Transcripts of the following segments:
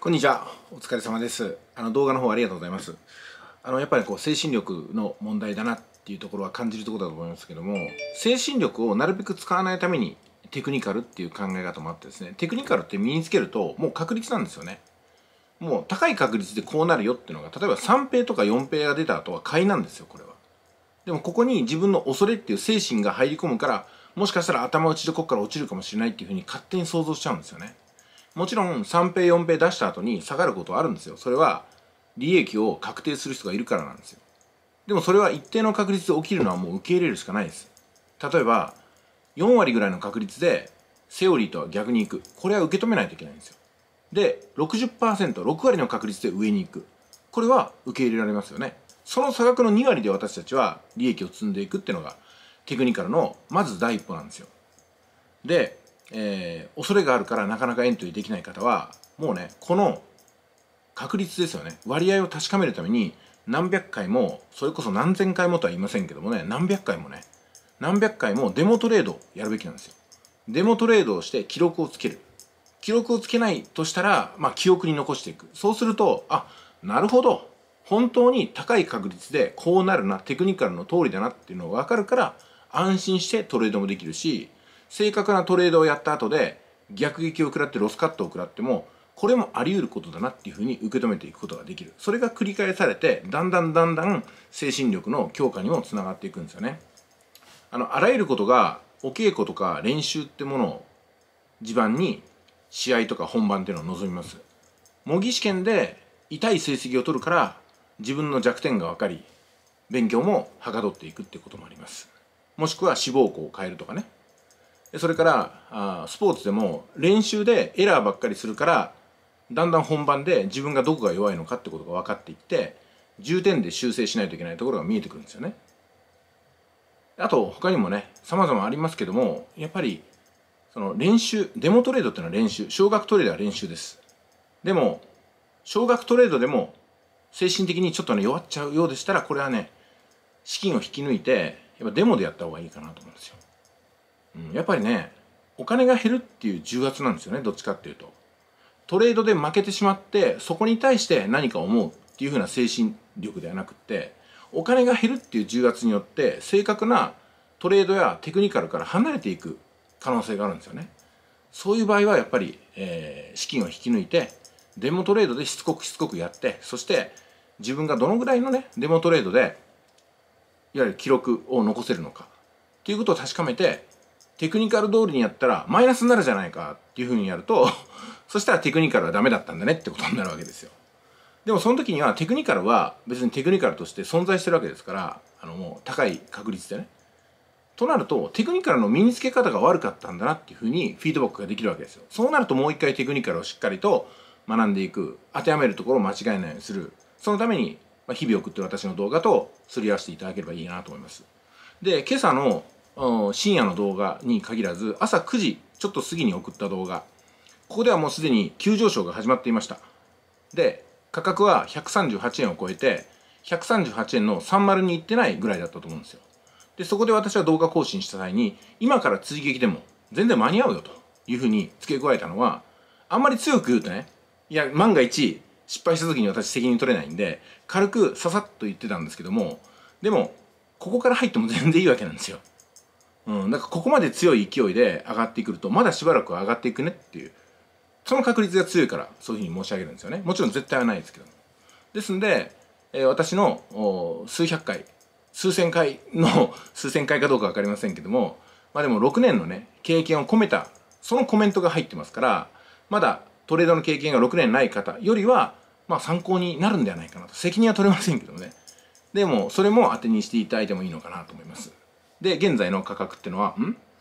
こんにちは。お疲れ様です。動画の方ありがとうございます。やっぱり精神力の問題だなっていうところは感じるところだと思いますけども、精神力をなるべく使わないためにテクニカルっていう考え方もあってですね、テクニカルって身につけるともう確率なんですよね。もう高い確率でこうなるよっていうのが、例えば3平とか4平が出た後は買いなんですよ、これは。でもここに自分の恐れっていう精神が入り込むから、もしかしたら頭打ちでここから落ちるかもしれないっていうふうに勝手に想像しちゃうんですよね。もちろん3ペイ4ペイ出した後に下がることはあるんですよ。それは利益を確定する人がいるからなんですよ。でもそれは一定の確率で起きるのはもう受け入れるしかないです。例えば4割ぐらいの確率でセオリーとは逆に行く。これは受け止めないといけないんですよ。で 60%、6割の確率で上に行く。これは受け入れられますよね。その差額の2割で私たちは利益を積んでいくっていうのがテクニカルのまず第一歩なんですよ。で恐れがあるからなかなかエントリーできない方はもうね、この確率ですよね、割合を確かめるために何百回も、それこそ何千回もとは言いませんけどもね、何百回もデモトレードをやるべきなんですよ。デモトレードをして記録をつける。記録をつけないとしたら、記憶に残していく。そうすると、なるほど、本当に高い確率でこうなるな、テクニカルの通りだなっていうのが分かるから、安心してトレードもできるし、正確なトレードをやった後で逆撃を食らってロスカットを食らっても、これもあり得ることだなっていうふうに受け止めていくことができる。それが繰り返されて、だんだん精神力の強化にもつながっていくんですよね。あらゆることがお稽古とか練習ってものを地盤に試合とか本番っていうのを望みます。模擬試験で痛い成績を取るから自分の弱点が分かり、勉強もはかどっていくっていうこともあります。もしくは志望校を変えるとかね。それからスポーツでも練習でエラーばっかりするから、だんだん本番で自分がどこが弱いのかってことが分かっていって、重点で修正しないといけないところが見えてくるんですよね。あと他にもね、様々ありますけども、やっぱりその練習、デモトレードっていうのは練習、少額トレードは練習です。でも少額トレードでも精神的にちょっとね弱っちゃうようでしたら、これはね、資金を引き抜いてやっぱデモでやった方がいいかなと思うんですよ。やっぱりね、お金が減るっていう重圧なんですよね、どっちかっていうと。トレードで負けてしまってそこに対して何か思うっていう風な精神力ではなくって、お金が減るっていう重圧によって正確なトレードやテクニカルから離れていく可能性があるんですよね。そういう場合はやっぱり、資金を引き抜いてデモトレードでしつこくやって、そして自分がどのぐらいのねデモトレードでいわゆる記録を残せるのかっていうことを確かめて、テクニカル通りにやったらマイナスになるじゃないかっていうふうにやるとそしたらテクニカルはダメだったんだねってことになるわけですよ。でもその時にはテクニカルは別にテクニカルとして存在してるわけですから、もう高い確率でね。となるとテクニカルの身につけ方が悪かったんだなっていうふうにフィードバックができるわけですよ。そうなるともう一回テクニカルをしっかりと学んでいく、当てはめるところを間違えないようにする。そのために日々送ってる私の動画とすり合わせていただければいいなと思います。で、今朝の深夜の動画に限らず、朝9時ちょっと過ぎに送った動画、ここではもうすでに急上昇が始まっていました。で、価格は138円を超えて、138円の30に行ってないぐらいだったと思うんですよ。で、そこで私は動画更新した際に、今から追撃でも全然間に合うよというふうに付け加えたのは、あんまり強く言うとね、いや、万が一失敗した時に私責任取れないんで、軽くささっと言ってたんですけども、でも、ここから入っても全然いいわけなんですよ。だからここまで強い勢いで上がってくると、まだしばらく上がっていくねっていう、その確率が強いからそういうふうに申し上げるんですよね。もちろん絶対はないですけども。ですんで、私の数百回、数千回の数千回かどうか分かりませんけども、でも6年のね経験を込めたそのコメントが入ってますから、まだトレードの経験が6年ない方よりは参考になるんではないかなと。責任は取れませんけどもね。でもそれも当てにしていただいてもいいのかなと思います。で、現在の価格っていうのは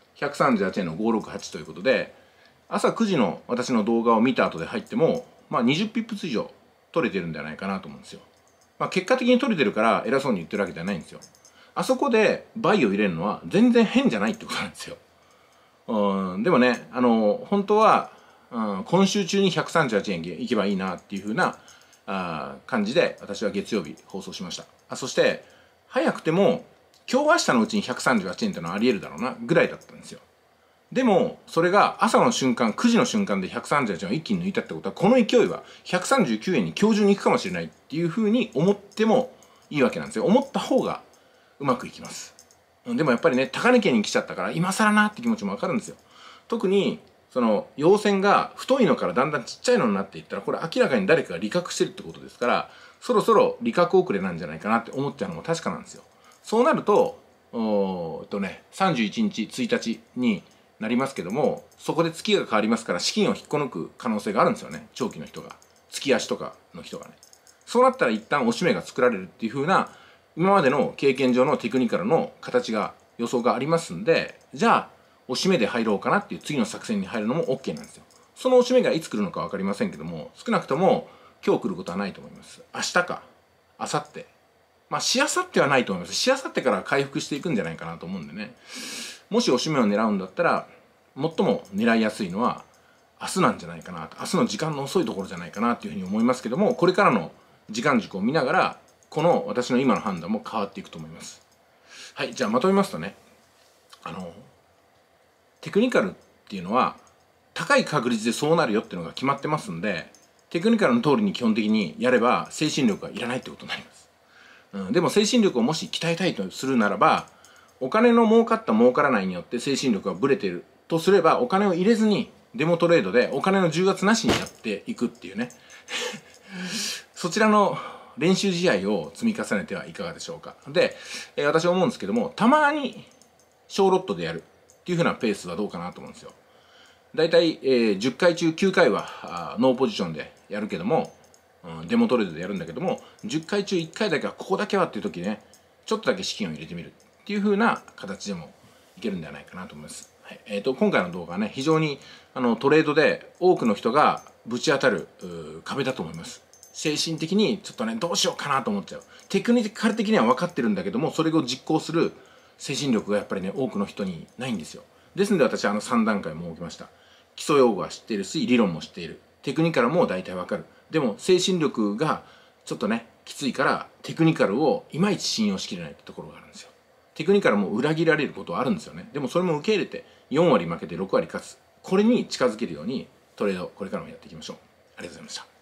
138円の568ということで、朝9時の私の動画を見た後で入っても、20ピップス以上取れてるんじゃないかなと思うんですよ。結果的に取れてるから偉そうに言ってるわけじゃないんですよ。あそこでバイを入れるのは全然変じゃないってことなんですよ。でもね、本当は、今週中に138円いけばいいなっていう風な感じで私は月曜日放送しました。そして早くても今日明日のうちに138円っていうのはありえるだろうなぐらいだったんですよ。 でもそれが朝の瞬間9時の瞬間で138円を一気に抜いたってことは、この勢いは139円に今日中に行くかもしれないっていうふうに思ってもいいわけなんですよ。思った方がうまくいきます。でもやっぱりね、高値圏に来ちゃったから今更なって気持ちもわかるんですよ。特にその陽線が太いのからだんだんちっちゃいのになっていったら、これ明らかに誰かが利確してるってことですから、そろそろ利確遅れなんじゃないかなって思っちゃうのも確かなんですよ。そうなると31日1日になりますけども、そこで月が変わりますから資金を引っこ抜く可能性があるんですよね、長期の人が、月足とかの人がね。そうなったら一旦押し目が作られるっていう風な今までの経験上のテクニカルの形が予想がありますんで、じゃあ押し目で入ろうかなっていう次の作戦に入るのも OK なんですよ。その押し目がいつ来るのか分かりませんけども、少なくとも今日来ることはないと思います。明日か明後日、しあさってはないと思います。しあさってから回復していくんじゃないかなと思うんでね、もし押し目を狙うんだったら最も狙いやすいのは明日なんじゃないかなと、明日の時間の遅いところじゃないかなっていうふうに思いますけども、これからの時間軸を見ながらこの私の今の判断も変わっていくと思います。はい、じゃあまとめますとね、テクニカルっていうのは高い確率でそうなるよっていうのが決まってますんで、テクニカルの通りに基本的にやれば精神力がいらないってことになります。でも精神力をもし鍛えたいとするならば、お金の儲かった儲からないによって精神力がブレてるとすれば、お金を入れずにデモトレードでお金の重圧なしにやっていくっていうねそちらの練習試合を積み重ねてはいかがでしょうか。で、私は思うんですけども、たまに小ロットでやるっていう風なペースはどうかなと思うんですよ。だいたい10回中9回はノーポジションでやるけども、デモトレードでやるんだけども、10回中1回だけはここだけはっていう時ね、ちょっとだけ資金を入れてみるっていう風な形でもいけるんではないかなと思います。はい、今回の動画はね、非常にトレードで多くの人がぶち当たる壁だと思います。精神的にちょっとね、どうしようかなと思っちゃう。テクニカル的には分かってるんだけども、それを実行する精神力がやっぱりね、多くの人にないんですよ。ですので私は3段階も設けました。基礎用語は知っているし、理論も知っている。テクニカルも大体分かる。でも精神力がちょっとね、きついからテクニカルをいまいち信用しきれないってところがあるんですよ。テクニカルも裏切られることはあるんですよね。でもそれも受け入れて4割負けて6割勝つ。これに近づけるようにトレードこれからもやっていきましょう。ありがとうございました。